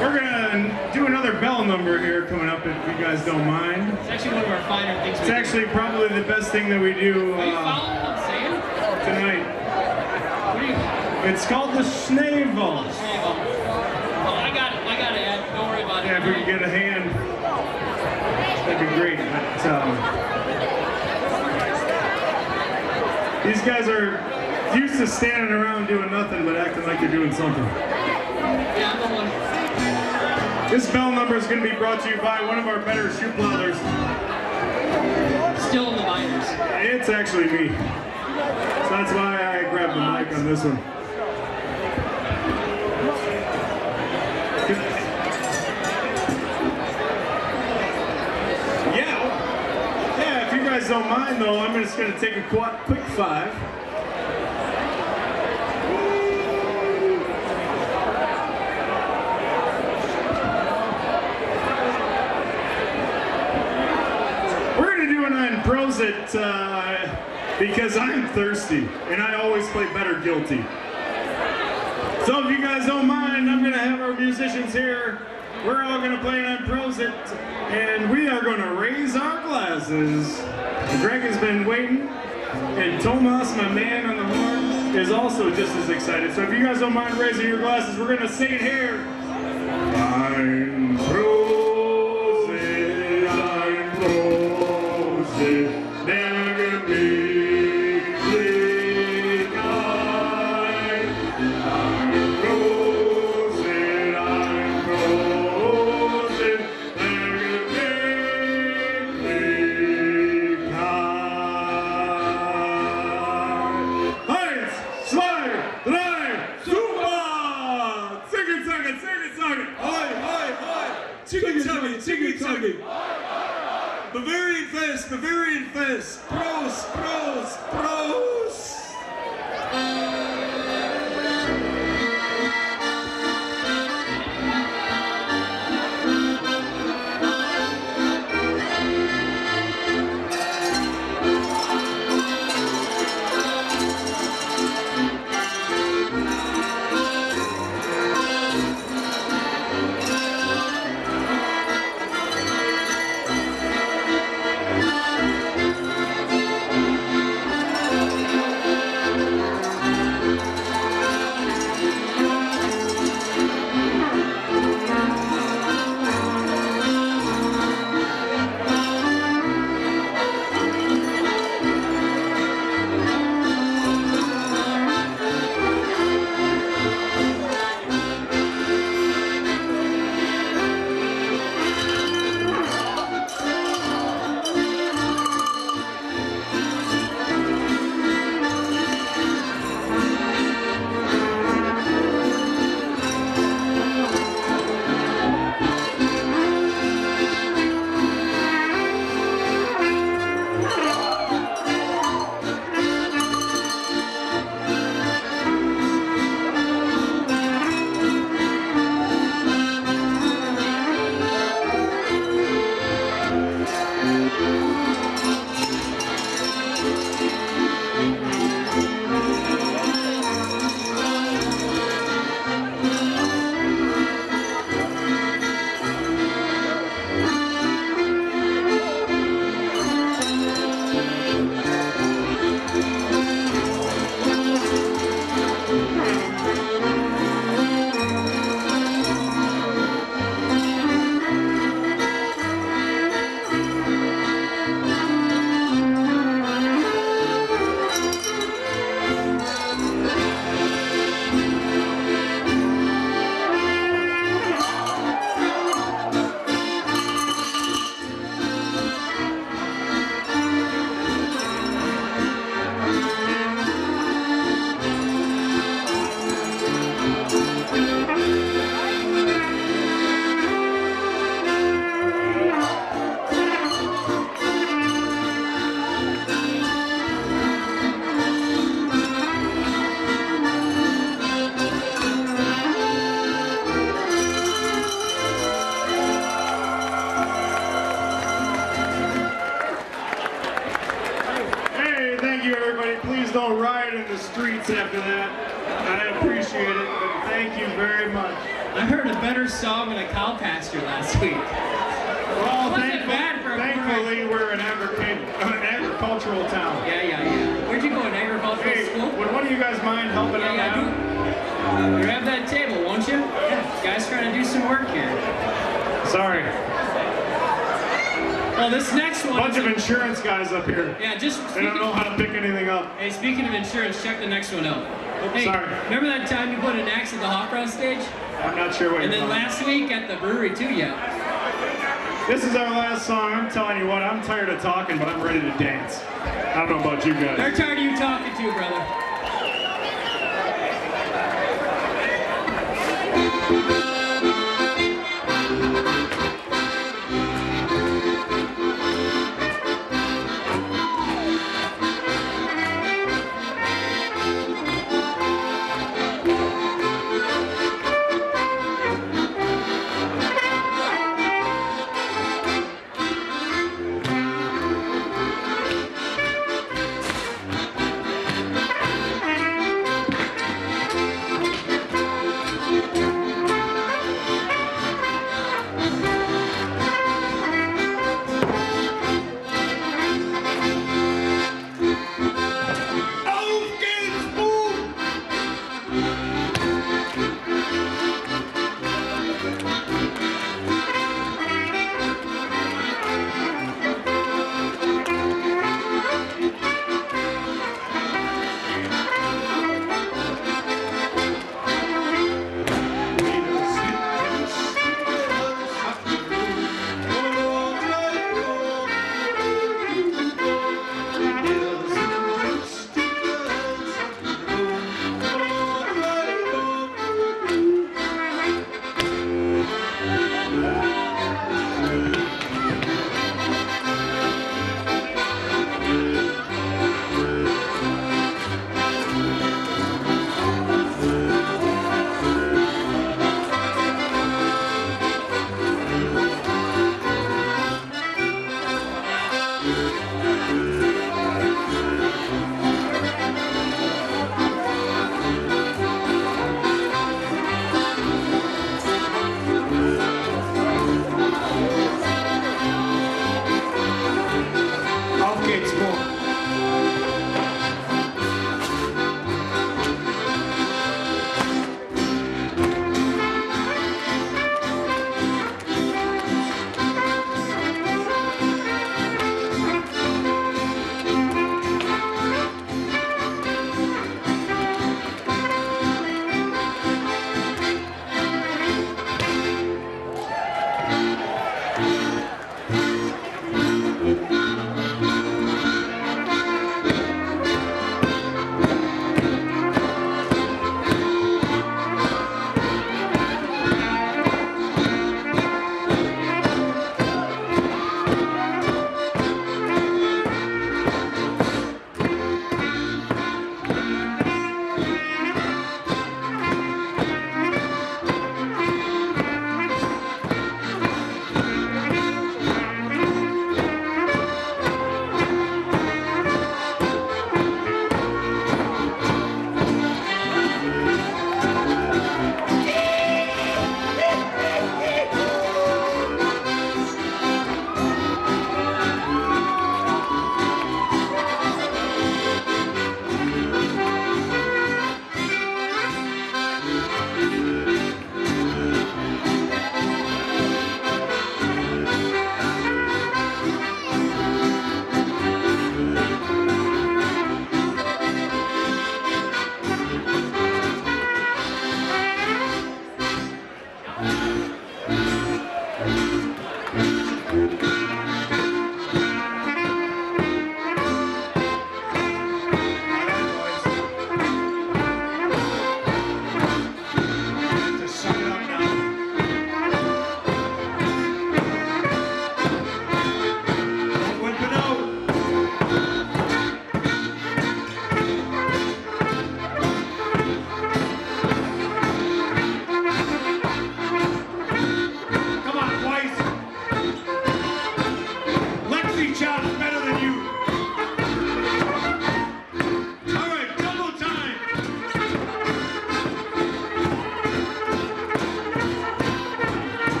We're gonna do another bell number here coming up if you guys don't mind. It's actually one of our finer things. It's actually probably the best thing that we do Are you following what I'm saying? tonight. What are you? It's called the Schneevalls. Oh, I got it, Ed. Don't worry about it. Yeah, if we could get a hand, that'd be great. But, these guys are used to standing around doing nothing but acting like they're doing something. Yeah, I'm the one. This bell number is going to be brought to you by one of our better shoe plotters. Still in the minors. It's actually me. So that's why I grabbed the mic on this one. Yeah, if you guys don't mind though, I'm just going to take a quick five. It because I'm thirsty and I always play better guilty. So if you guys don't mind, I'm gonna have our musicians here. We're all gonna play an Prosit and we are gonna raise our glasses. Greg has been waiting and Thomas, my man on the horn, is also just as excited. So if you guys don't mind raising your glasses, we're gonna sing it here. Ein Prosit, ein Prosit. Bavarian Fest, Bavarian Fest, Prost, Prost, Prost! Don't riot in the streets after that. I appreciate it, but thank you very much. I heard a better song than a cow pasture last week. Well, thankfully we're an agricultural town. Yeah. Where'd you go, an agricultural school? Would one of you guys mind helping out? Grab that table, won't you? Yeah. Guys trying to do some work here. Sorry. Well, this next one. Bunch of insurance guys up here. Yeah, just. They don't know how to pick anything up. Hey, speaking of insurance, check the next one out. Hey, sorry. Remember that time you put an axe at the hot rod stage? I'm not sure what And you're then talking last week at the brewery too, yeah. This is our last song. I'm telling you what, I'm tired of talking, but I'm ready to dance. I don't know about you guys. They're tired of you talking too, brother.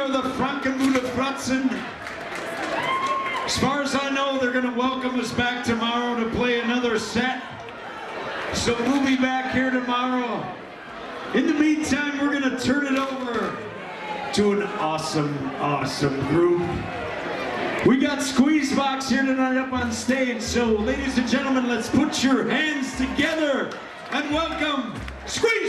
are the Frankenmuda Fratz'n. As far as I know, they're going to welcome us back tomorrow to play another set. So we'll be back here tomorrow. In the meantime, we're going to turn it over to an awesome, awesome group. We got Squeezebox here tonight up on stage. So ladies and gentlemen, let's put your hands together and welcome Squeeze!